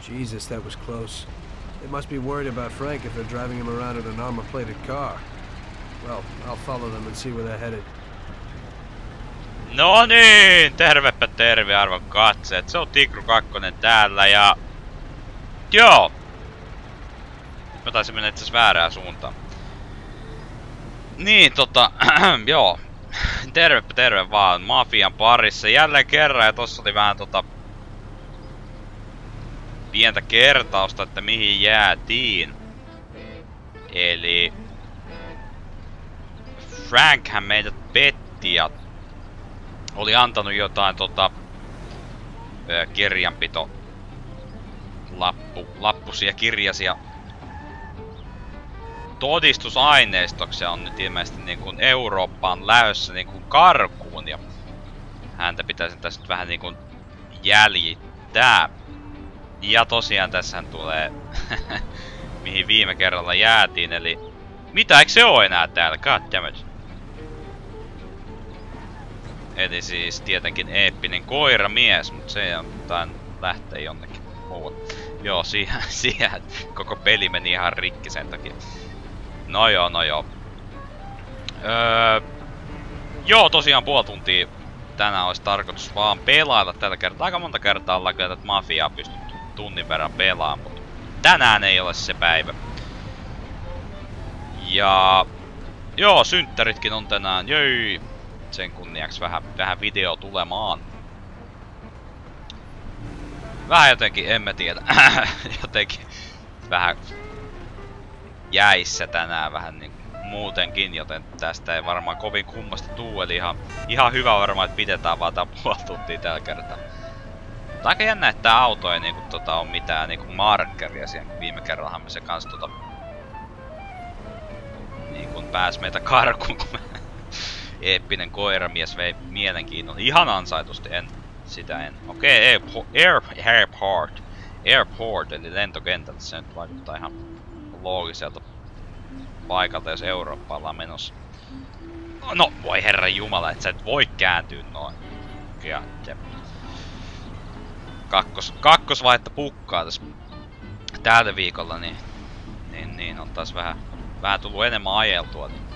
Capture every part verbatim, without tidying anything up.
Jesus, that was close. They must be worried about Frank if they're driving him around in an armor-plated car. Well, I'll follow them and see where they're headed. No niin, tervepä terve arvon katseet. Se on Tigru kakkonen täällä ja... Joo! Mä taisin mennä itse asiassa väärään suuntaan. Niin tota, joo. Tervepä terve vaan Mafian parissa jälleen kerran ja tossa oli vähän tota... pientä kertausta, että mihin jäätiin. Eli... Frankhän meidät petti ja... oli antanut jotain tota... Ö, kirjanpito... Lappu, lappusia, kirjasia... todistusaineistoksi on nyt ilmeisesti niin kuin Eurooppaan lähdössä niin kuin karkuun ja... häntä pitäisi tässä nyt vähän niin kuin jäljittää. Ja tosiaan tässähän tulee... mihin viime kerralla jäätiin, eli... Mitä, eikö se oo enää täällä? Goddammit. Eli siis tietenkin eeppinen koiramies, mut se on tain lähtee jonnekin muualle. Joo, siihen, siihen koko peli meni ihan rikki sen takia. No joo, no joo. Öö, joo, tosiaan puoli tuntia tänään olisi tarkoitus vaan pelailla tällä kertaa. Aika monta kertaa ollaan kyllä tätä Mafiaa pystytty tunnin verran pelaamaan, mutta tänään ei ole se päivä. Ja... Joo, synttäritkin on tänään, jöi! Sen kunniaksi vähän, vähän video tulemaan. Vähän jotenkin, en mä tiedä, jotenkin vähän jäissä tänään vähän niin muutenkin, joten tästä ei varmaan kovin kummasta tuu, eli ihan, ihan hyvä varmaan, että pidetään vaan tää puoli tuntia tällä kertaa. Mutta aika jännä, että tää auto ei niinku tota oo mitään niinku markkeria siihen, viime kerrallahan me se kans tota niin kun pääs meitä karkuun, kun me eeppinen koiramies vei mielenkiinnon. Ihan ansaitusti, en, sitä en. Okei, okay, air, airport. Airport, eli lentokentältä, se nyt vaikuttaa ihan loogiselta paikalta, jos Eurooppa ollaan menossa. No, voi herran jumala, et sä et voi kääntyä noin. Ja, ja. Kakkos, kakkosvaihetta pukkaa tässä tällä viikolla, niin, niin, niin on taas vähän, vähän tullut enemmän ajeltua. Niin.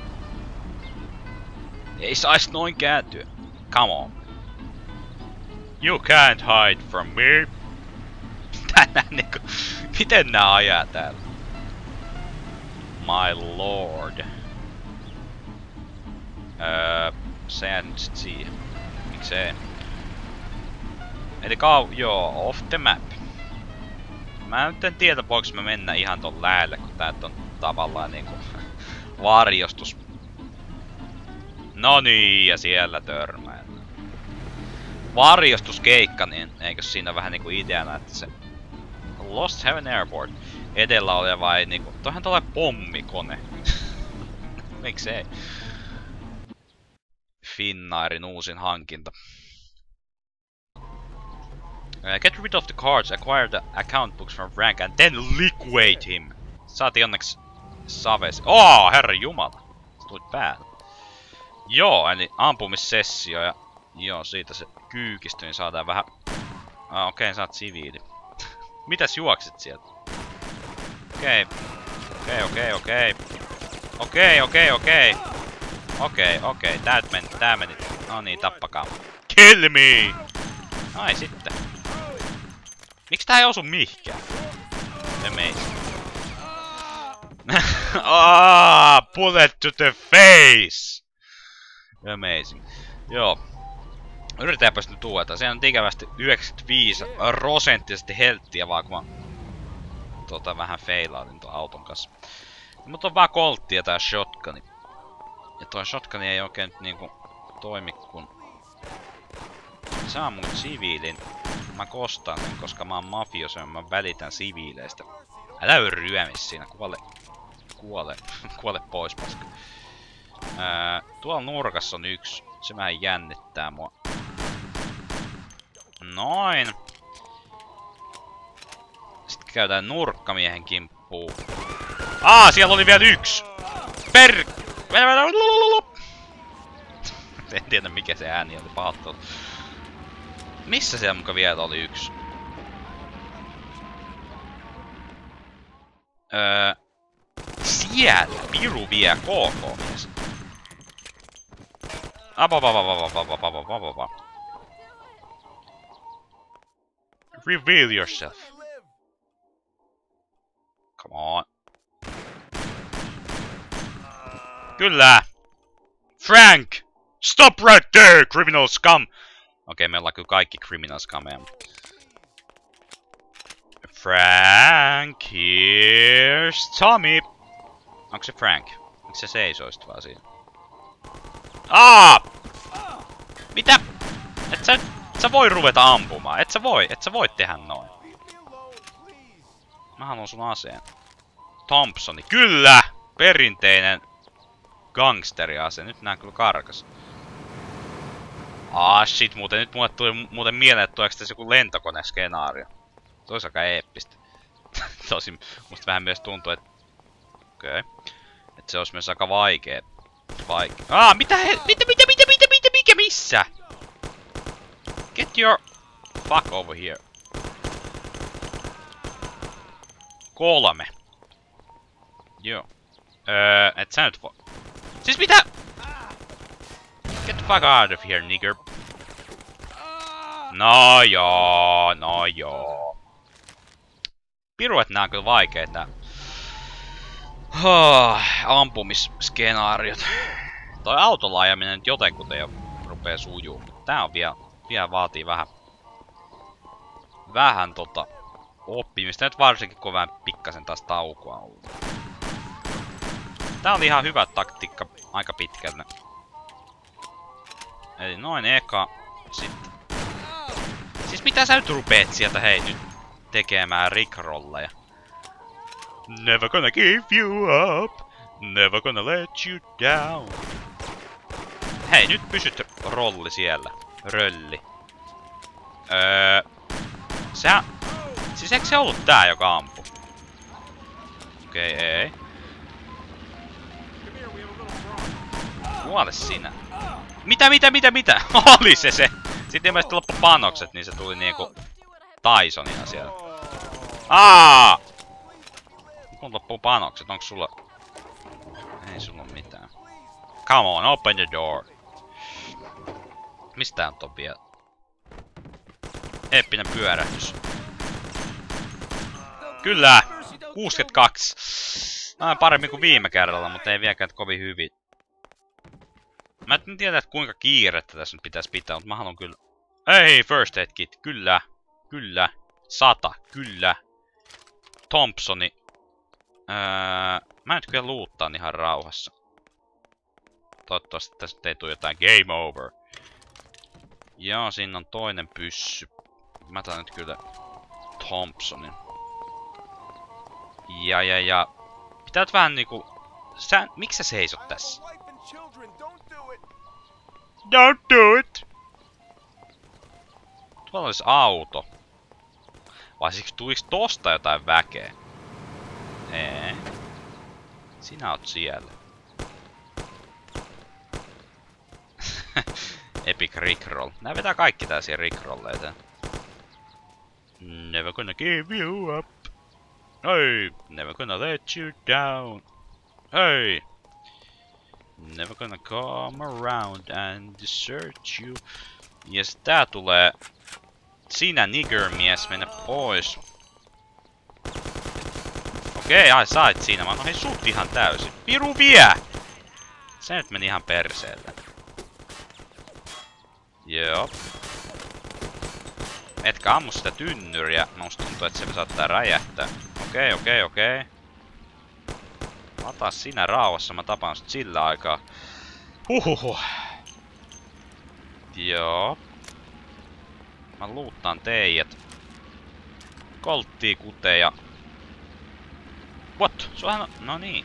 Ei sais noin kääntyä. Come on. You can't hide from me. Tänään niinku... Miten nää ajaa täällä? My lord. Öö... Sehän nyt sit siihen. Miksei? Eli kau... Joo, off the map. Mä nyt en tiedä, voiko me mennä ihan ton lähelle, kun tää on tavallaan niinku... varjostus. No niin, ja siellä törmää. Varjostuskeikka, niin eikö siinä vähän niinku ideana, että se Lost Heaven Airport edellä oleva ei niinku... Toihan tulee pommikone. Miksei? Finnairin uusin hankinta. Uh, get rid of the cards, acquire the account books from Frank and then liquidate him. Saatiin onneksi Saves. Oh, herra jumala. Sä tulit päälle. Joo, eli ampumissessio ja... Joo, siitä se kyykistö, niin saadaan vähän... Ah, okei, okay, sä oot siviili. Mitäs juoksit sieltä? Okei. Okei, okei, okei. Okei, okei, okei. Okei, okei, tää meni, tää meni. No niin, tappakaa. Kill me! Ai sitten. Miks tää ei osu mihinkään? Amazing. Ah, bullet to the face! Amazing. Joo. Yritetäänpäs nyt uudestaan. Se on ikävästi yhdeksänkymmentäviisi prosenttisesti helttiä vaan kun mä tota vähän feilautin tuon auton kanssa. Mut on vaan kolttia tää shotguni. Ja toi shotguni ei oikein nyt niinku toimi kun... Saa mun siviilin. Mä kostan sen, koska mä oon mafioso ja mä välitän siviileistä. Älä oo ryömis siinä, kuole... Kuole... kuole pois, paska. Öö, tuolla nurkassa on yksi. Se vähän jännittää mua. Noin. Sitten käydään nurkkamiehen kimppuun. Aa, siellä oli vielä yksi! Per... En tiedä mikä se ääni oli, pahoittelut. Missä siellä muka vielä oli yksi? Öö... Siellä! Piru vie K K-mies. Abababababababababababa. Reveal yourself. Come on. Kyllä! Frank! Stop right there, criminal scum! Okei, okay, meillä on kyllä kaikki criminal scumeja. Frank, here's Tommy! Onko se Frank? Onko se seisoist vaan siinä? Aa! Mitä? Et sä, et sä voi ruveta ampumaan. Et sä voi, et sä voi tehdä noin. Mä haluan sun aseen. Thompsoni. Kyllä! Perinteinen gangsteriase. Nyt nää kyllä karkas. Ah shit, muuten nyt mulle tuli muuten mieleen, että tuleeko tässä joku lentokoneskenaario. Se olisi aika eeppistä. Tosin musta vähän myös tuntuu, että... Okei. Okay. Että se olisi myös aika vaikee. Vaikee. Ah, mitä he... Mitä, mitä, mitä, mitä, mitä, mikä, missä? Get your... Fuck over here. Kolme. Joo. Öö, et sä nyt vo... Siis mitä? Get the fuck out of here, nigger. No joo, no joo. Piru, et nää on kyllä vaikeet nää oh, ampumiskenaariot. Toi autolla ajaminen nyt jotenkuten jo rupee sujuu, mutta tää on vielä, vielä vaatii vähän vähän tota oppimista. Nyt varsinkin kun vähän pikkasen taas taukoa on ollut. Tää oli ihan hyvä taktiikka aika pitkälle. Eli noin eka, sitten. Siis mitä sä nyt rupeet sieltä hei nyt tekemään rickrolleja? Never gonna give you up, never gonna let you down. Hei, nyt pysyt rolli siellä. Rölli. Öö... Sä... Siis eikö se ollut tää, joka ampui? Okei, okay, ei. Kuole sinä. Mitä, mitä, mitä, mitä? Oli se se! Sitten ilmeisesti loppu panokset, niin se tuli niinku... Tysonina siellä. Aa! Kun loppuu panokset, onks sulla... Ei sulla mitään. Come on, open the door. Mistä on ton vielä? Eeppinen pyörähdys. Kyllä! kuusikymmentäkaksi. No, paremmin kuin viime kerralla, mutta ei vieläkään kovin hyvin. Mä en tiedä, että kuinka kiirettä tässä nyt pitäisi pitää, mutta mä haluan kyllä... Ei, first aid kit, kyllä. Kyllä. Sata, kyllä. Thompsoni. Öö, mä nyt kyllä luuttaan ihan rauhassa. Toivottavasti tässä ei tule jotain game over. Joo, siinä on toinen pyssy. Mä otan nyt kyllä Thompsonin. Ja ja ja... Pitää nyt vähän niinku... Sä... Miksi sä seisot tässä? Don't do it! Tuolla olisi auto. Vai siis tuliks tosta jotain väkeä? Ee. Sinä oot siellä. Epic rickroll. Nää vetää kaikki tällaisia rickrolleita. Never gonna give you up. Hey, never gonna let you down. Hey. Never gonna come around and desert you. Ja sit tää tulee... Sinä nigger-mies mennä pois. Okei, ai sait siinä. Mä oon sut ihan täysin. Piru vie! Se nyt meni ihan perseelle. Joo. Etkä ammu sitä tynnyriä. Musta tuntuu, että se saattaa räjähtää. Okei, okei, okei. Ota sinä rauhassa, mä tapaan sut sillä aikaa. Huhuhu. Joo. Mä luuttaan teijät. Kolttii kuteja. What? Suohan on... No niin.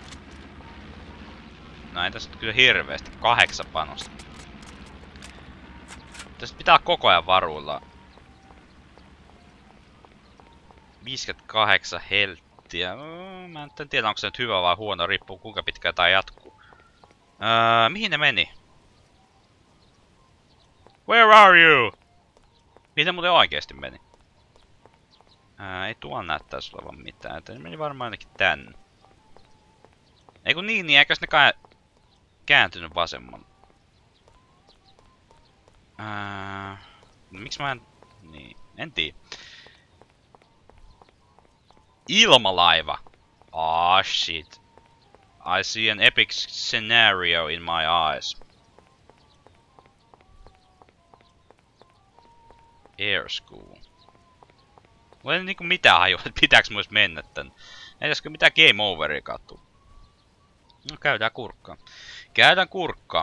No ei tässä kyllä hirveesti. Kahdeksan panosta. Tästä pitää koko ajan varuilla. viisikymmentäkahdeksan helttiä. Mä en tiedä onko se nyt hyvä vai huono. Riippuu kuinka pitkään tää jatkuu. Öö, mihin ne meni? Where are you? Mihin ne muuten oikeesti meni? Ää, ei tuolla näyttäisi olevan mitään, että ne meni varmaan ainakin tänne. Eiku niin, niin eikös ne kai kääntynyt vasemmalle? Ää, no miksi mä en... Niin, en tiedä. Ilmalaiva! Ah shit. I see an epic scenario in my eyes. Air school. Mulla ei niinku mitään hajua, että pitääks muista mennä tän. Ei täskö mitään game overia kattu. No käydään kurkkaa. Käydään kurkkaa.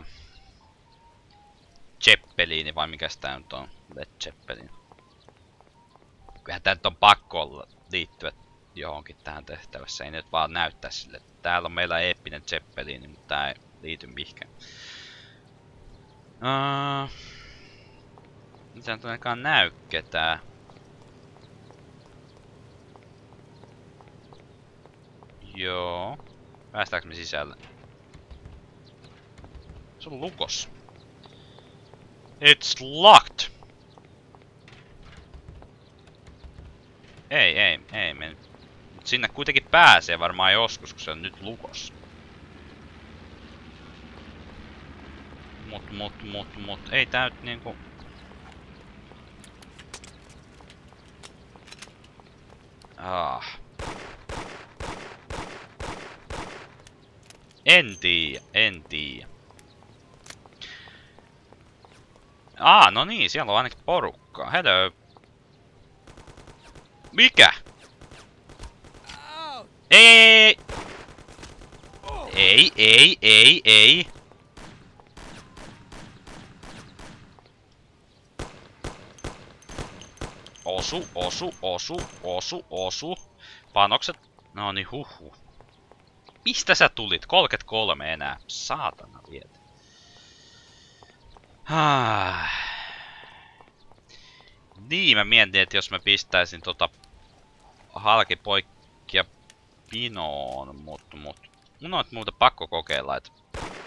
Zeppelini vai mikäs tää nyt on? Led Zeppelin. Kyllähän tää nyt on pakko olla liittyä johonkin tähän tehtävässä. Ei nyt vaan näyttää sille. Täällä on meillä eeppinen Zeppelini, mutta tää ei liity mihinkään. Uh, mitä nyt ainakaan näy ketään. Joo. Päästäänkö me sisälle? Se on lukos. It's locked! Ei, ei, ei mene. Mut sinne kuitenkin pääsee varmaan joskus, kun se on nyt lukos. Mut, mut, mut, mut. Ei tää nyt niinku... Ah. En tiiä, en tiiä. Aa, no niin, siellä on ainakin porukkaa. Hello. Mikä? Ei, ei, ei, ei, ei. Osu, osu, osu, osu, osu. Panokset. No niin, huhu. Mistä sä tulit? kolmekymmentäkolme enää. Saatana viet. Ah. Niin, mä mietin, että jos mä pistäisin tota halkipoikkia pinoon, mut, mut. Mun on muuta pakko kokeilla, et...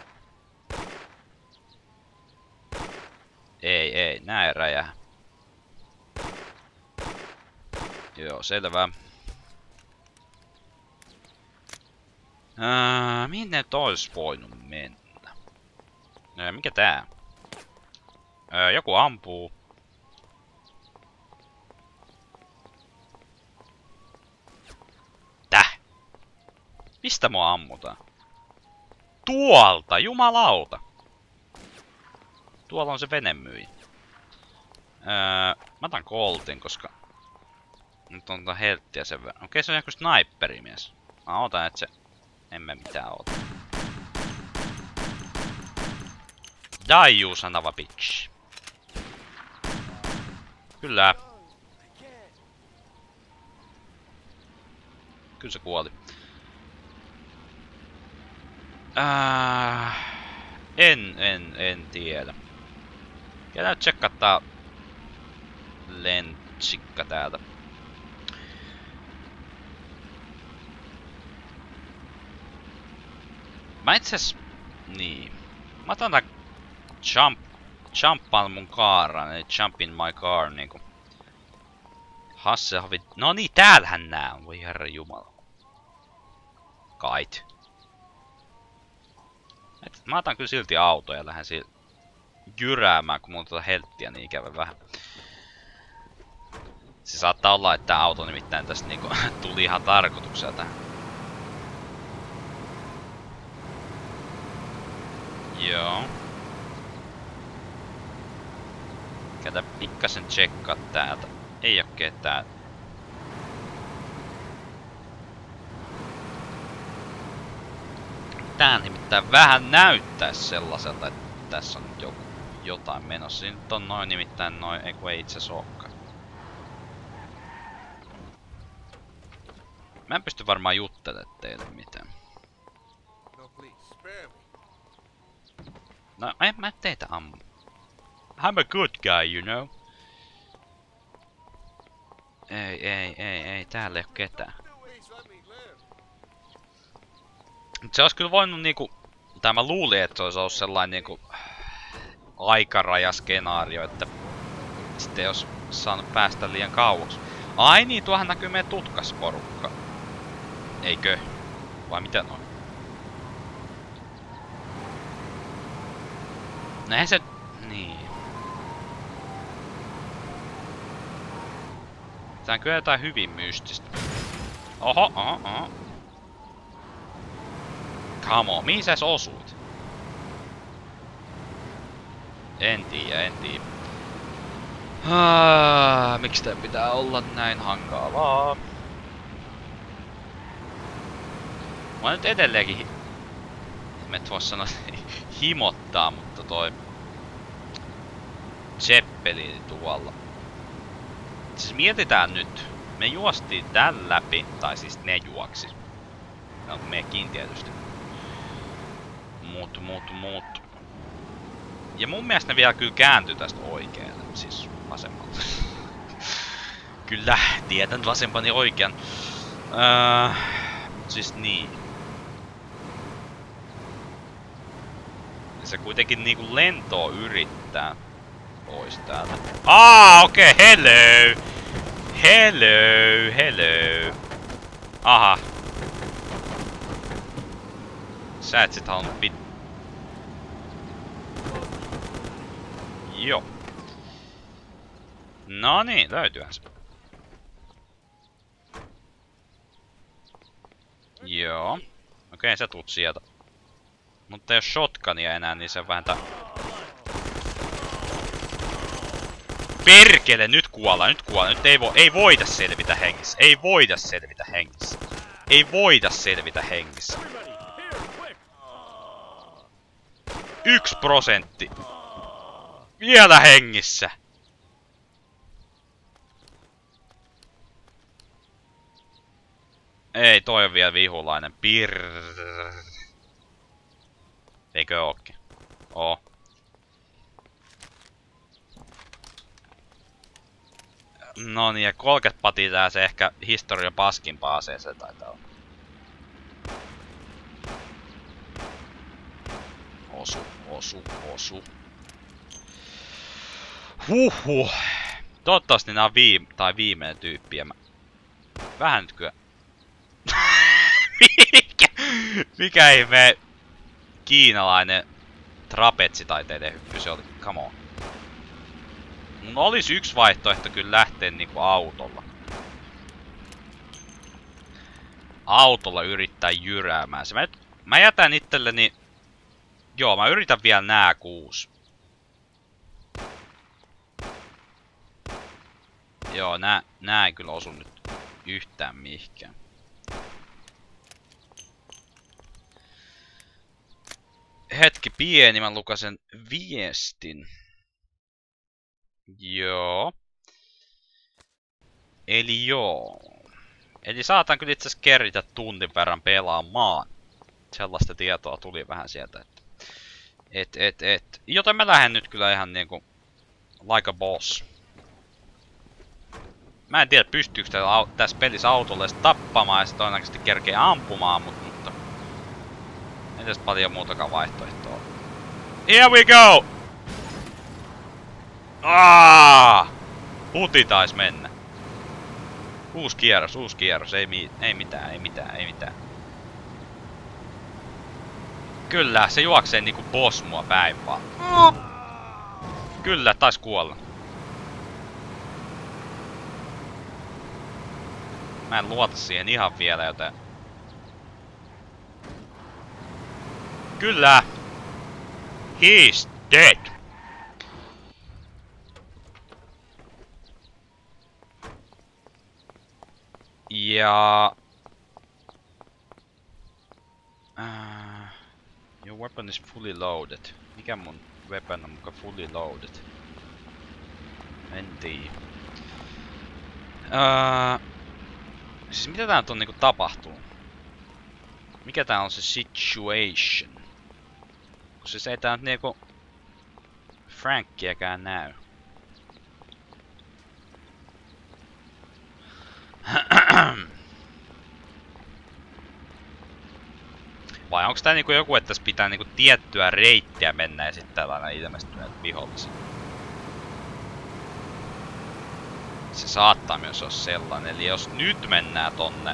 Ei, ei, näin räjää. Joo, selvä. Ää, mihin ne ois voinut mennä? Ää, mikä tää? Ää, joku ampuu. Täh? Mistä mua ammutaan? Tuolta, jumalauta! Tuolla on se venemyyjä. Ää, mä otan koltin, koska... Nyt on tota helttiä sen verran. Okei, se on joku sniperimies. Mä otan, että se... Emme mitään ota. Die you son of a bitch. Kyllä. Kyllä se kuoli. Äh, en, en, en tiedä. Käydään tsekkata lentsikka täältä. Mä itses... Niin. Mä otan tän jump... Jumpaan mun kaaraan, eli jump in my car niinku. Hasselhoffit... No niin, täällähän nää on, voi herra jumala. Kait. Et, mä otan kyllä silti auto ja lähden siitä jyräämään, kun mulla on tuota helttiä niin ikävä vähän. Se saattaa olla, että tää auto nimittäin tästä niinku tuli ihan tarkoituksella tähän. Joo. Käydään pikkasen tsekkaa täältä. Ei oo ketään. Tää nimittäin vähän näyttäis sellaiselta, että tässä on nyt joku, jotain menossa. Siinä nyt on noin nimittäin noin, ei kun ei itse sookkaan. Mä en pysty varmaan juttelemaan teille mitään. No, en mä teitä ammu. I'm a good guy, you know. Ei, ei, ei, ei, täällä ei oo ketään. Mut se ois kyllä voinut niinku... Tai mä luulin, että se ois ollut sellainen niinku... Aikarajaskenaario, että... Sitten ei ois saanut päästä liian kauas. Ai niin, tuohan näkyy meidän tutkas porukka. Eikö? Vai mitä noin? Näin se... Niin. Tää on kyllä jotain hyvin mystistä. Oho, oho, oho. Come on, mihin sä edes osuit? En tiedä, en tiedä. Ah, miksi tää pitää olla näin hankalaa? Mä nyt edelleenkin... Me et voi sanoa himottaa, mutta toi... Zeppelin tuolla. Siis mietitään nyt. Me juostiin tän läpi, tai siis ne juoksi. No mekin tietysti. Mut, mut, mut. Ja mun mielestä ne vielä kyllä kääntyi tästä oikealle, siis vasemmalta. Kyllä, tietän vasempani oikean. Öö, siis niin. Ja se kuitenkin niinku lentoa yrittää pois täältä. Aa, okei, okay, hello! Hello, hello. Aha. Sä et sit halunnut pit... Joo. No niin, löytyyhän se. Joo. Okei, okay, sä tuut sieltä. Mutta jos shotgunia enää, niin se vähän tää... Perkele, nyt kuollaan, nyt kuollaan. Nyt ei, vo ei voida selvitä hengissä. Ei voida selvitä hengissä. Ei voida selvitä hengissä. Yksi prosentti. Vielä hengissä. Ei, toi on vielä vihulainen. Pirrrr. Eikö ookin? Oo. No niin, ja kolmekymmentä patia se ehkä historian paskimpaa aseeseen taitaa olla. Osu, osu, osu. Huhhuh. Toivottavasti nää on viime, tai viimeinen tyyppi. Ja mä... Vähän nyt kyllä... mikä, mikä ihme kiinalainen trapetsitaiteiden hyppy se oli? Come on. Mun olisi yksi vaihtoehto kyllä lähteä niinku autolla. Autolla yrittää jyräämään se. Mä, mä jätän itselleni... Joo, mä yritän vielä nää kuusi. Joo, nää, nää ei kyllä osu nyt yhtään mihinkään. Hetki pieni, mä lukasen viestin. Joo. Eli joo. Eli saatan kyllä itse asiassa keritä tunnin verran pelaamaan. Sellaista tietoa tuli vähän sieltä. Että et, et, et. Joten mä lähden nyt kyllä ihan niinku like a boss. Mä en tiedä pystyykö tässä pelissä autolle edes tappamaan ja sit todennäköisesti kerkee ampumaan, mut, mutta... Ei tästä paljon muutakaan vaihtoehtoa. Here we go! Aaaa! Huti tais mennä. Uusi kierros, uusi kierros. Ei, mi ei mitään, ei mitään, ei mitään. Kyllä, se juoksee niinku boss mua päin vaan. Kyllä, tais kuolla. Mä en luota siihen ihan vielä, joten... Kyllä! He's dead! Ja... Uh, your weapon is fully loaded. Mikä mun weapon on muka fully loaded? En tiedä. Uh, siis mitä tää on niinku tapahtuu? Mikä tää on se situation? Kun siis ei tää nyt niinku Frankkiäkään näy. Vai onko tää niinku joku, että tässä pitää niinku tiettyä reittiä mennä ja sitten tällainen ilmestyy näitä vihollisia? Se saattaa myös olla sellainen. Eli jos nyt mennään tonne...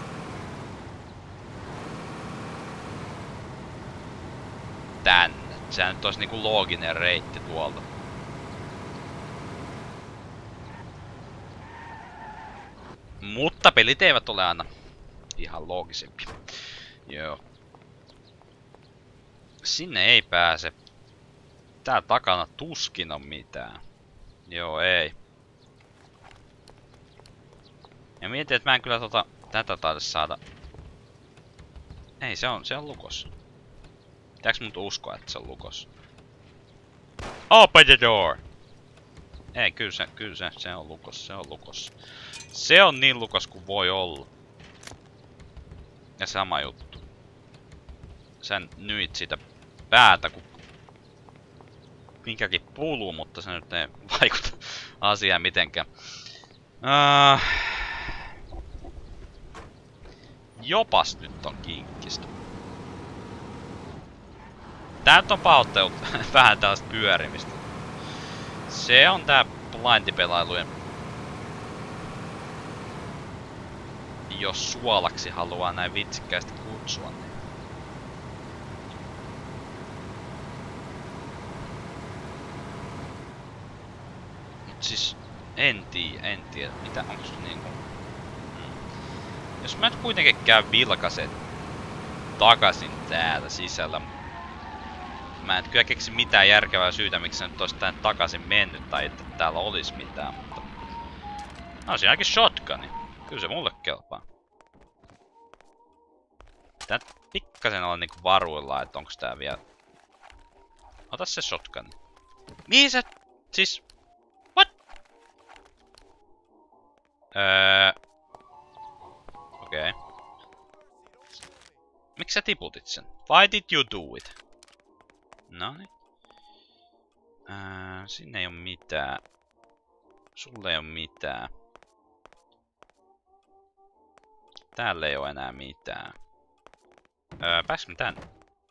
tänne. Sehän nyt olisi niinku looginen reitti tuolta. Mutta pelit eivät ole aina ihan loogisempia. Joo. Sinne ei pääse. Tää takana tuskin on mitään. Joo, ei. Ja mietin, että mä en kyllä tota, tätä taida saada. Ei, se on, se on lukos. Pitääks mut uskoa, että se on lukos? Open the door! Ei, kyllä se, kyllä se, se on lukos, se on lukos. Se on niin lukos kuin voi olla. Ja sama juttu. Sä nyt sitä päätä, kun minkäkin puluu, mutta se nyt ei vaikuta asiaan mitenkään. Uh, jopas nyt on kinkkistä. Tää nyt on pahoittelut vähän tällaista pyörimistä. Se on tää blindipelailujen, jos suolaksi haluaa näin vitsikkäästi kutsua. Niin. Mut siis en tiedä, en tiedä mitä onks niinku. Hmm. Jos mä nyt kuitenkin käyn vilkasen takaisin täällä sisällä. Mä en kyllä keksi mitään järkevää syytä, miksi se nyt olisi tänne takaisin mennyt tai että täällä olisi mitään, mutta... No siinä ainakin shotguni. Kyllä se mulle kelpaa. Tää pikkasen olla niinku varuillaan, että onks tää vielä... Ota se shotgun. Mihin sä... Siis... What? Öö... Okei. Okay. Miksi sä tiputit sen? Why did you do it? Noniin. Öö, sinne ei oo mitään. Sulle ei oo mitään. Täällä ei oo enää mitään. Öö, pääskö mä tänne?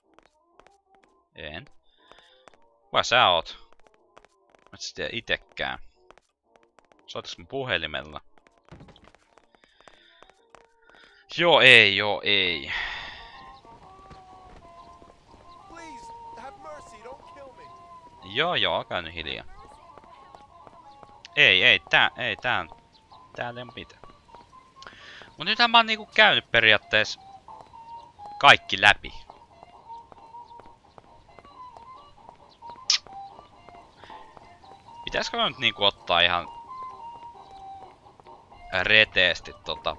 En. Kuka sä oot? Mä et sä tiedä itekään. Soitaks mun puhelimella? Joo ei, joo ei. Joo joo, alkaa nyt hiljaa. Ei, ei, tää, ei, tää, täällä ei oo mitään. Mut nythän mä oon niinku käynyt periaatteessa kaikki läpi. Pitäisikö mä nyt niinku ottaa ihan reteesti tota...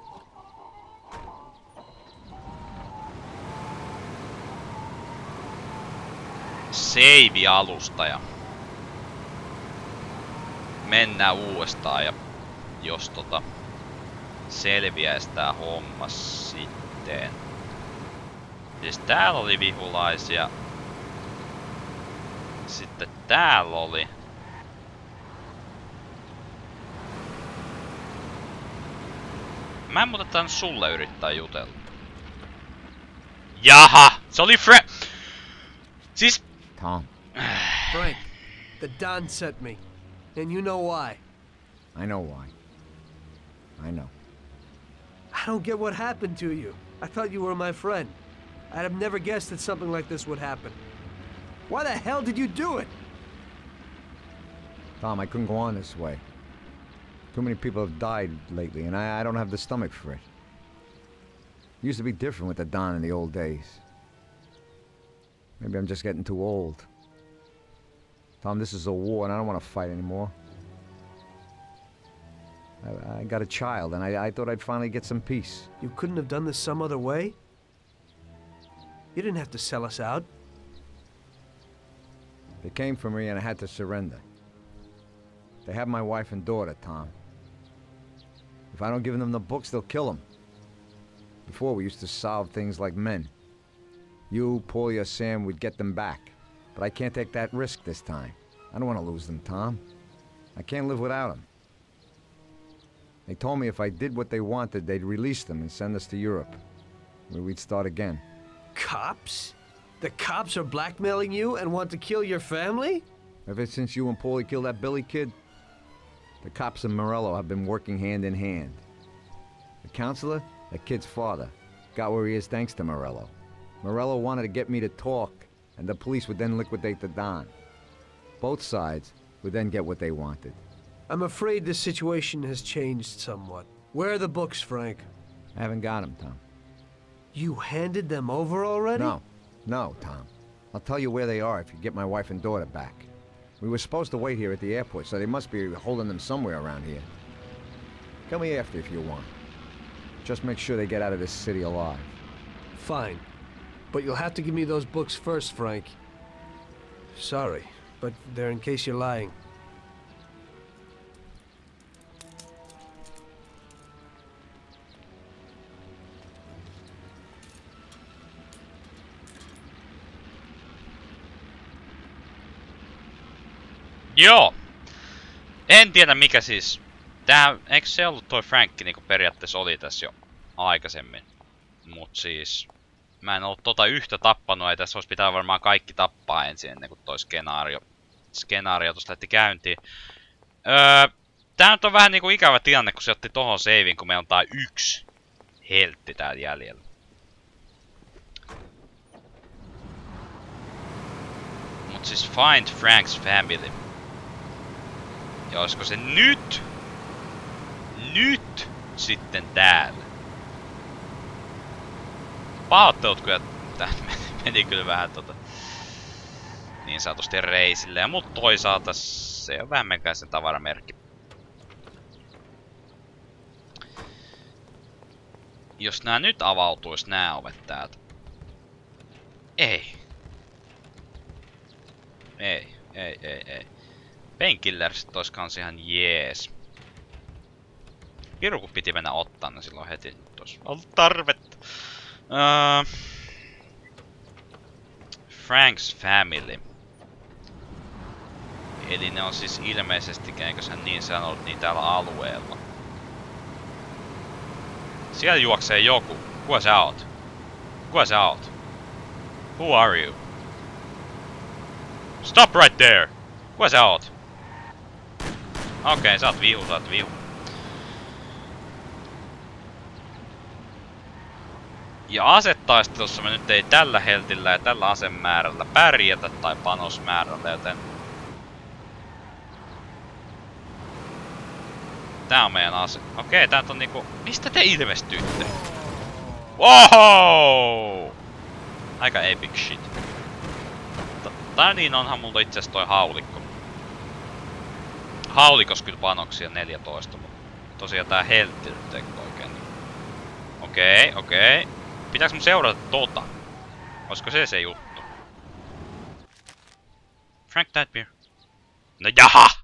save-alusta ja mennään uudestaan ja jos tota selviäis tää homma sitten. Siis täällä oli vihulaisia. Sitten täällä oli. Mä en muuta tän sulle yrittää jutella. Jaha! Se oli Fre... Siis... Tom. Frank, the Don sent me. And you know why. I know why. I know. I don't get what happened to you. I thought you were my friend. I'd have never guessed that something like this would happen. Why the hell did you do it? Tom, I couldn't go on this way. Too many people have died lately, and I, I don't have the stomach for it. It used to be different with the Don in the old days. Maybe I'm just getting too old. Tom, this is a war, and I don't want to fight anymore. I, I got a child, and I, I thought I'd finally get some peace. You couldn't have done this some other way? You didn't have to sell us out. They came for me, and I had to surrender. They have my wife and daughter, Tom. If I don't give them the books, they'll kill them. Before, we used to solve things like men. You, Paulie, or Sam would get them back. But I can't take that risk this time. I don't want to lose them, Tom. I can't live without them. They told me if I did what they wanted, they'd release them and send us to Europe, where we'd start again. Cops? The cops are blackmailing you and want to kill your family? Ever since you and Paulie killed that Billy kid, The cops and Morello have been working hand in hand. The counselor, that kid's father, got where he is thanks to Morello. Morello wanted to get me to talk, and the police would then liquidate the Don. Both sides would then get what they wanted. I'm afraid the situation has changed somewhat. Where are the books, Frank? I haven't got them, Tom. You handed them over already? No. No, Tom. I'll tell you where they are if you get my wife and daughter back. We were supposed to wait here at the airport, so they must be holding them somewhere around here. Come me after if you want. Just make sure they get out of this city alive. Fine. But you'll have to give me those books first, Frank. Sorry, but they're in case you're lying. Joo. En tiedä mikä siis. Tää, eikö se ollut toi Frankki niinku periaatteessa oli tässä jo aikaisemmin. Mut siis mä en ollut tota yhtä tappanut, ei tässä olisi pitää varmaan kaikki tappaa ensin ennen kuin toi skenaario, skenaario tosta lähti käyntiin. Öö, tää nyt on vähän niinku ikävä tilanne, kun se otti tohon savin, kun meillä on tää yksi heltti täällä jäljellä. Mut siis find Frank's family. Ja olisiko se nyt? Nyt sitten täällä. Pahoittelut kyllä, tää meni kyllä vähän tota niin sanotusti reisille, ja mut toisaalta se on vähän meikäläisen tavaramerkki. Jos nää nyt avautuis nää ovet täältä. Ei. Ei, ei, ei, ei. Painkillersit ois kans ihan jees. Piru kun piti mennä ottaa ne silloin heti. Ois ollut tarvetta. Uh, Frank's family. Eli ne on siis ilmeisesti, eikös hän niin sanonut, niin täällä alueella. Siellä juoksee joku. Kuka sä oot? Kuka sä oot? Who are you? Stop right there! Kuka sä oot? Okei, okay, sä oot vihu, sä oot vihu. Ja asetaistelussa me nyt ei tällä heltillä ja tällä asemäärällä pärjätä tai panosmäärällä, joten tää on meidän ase. Okei, tää on niinku... Mistä te ilmestyitte? Wow! Aika epic shit. Tai niin onhan mulla itse asiassa toi haulikko. Haulikos kyllä panoksia neljätoista, mutta tosiaan tää heltti nyt ei oikein. Okei, okei. Pitääks mun seurata tota? Olisiko se se juttu? Frank Tidbeer. No jaha!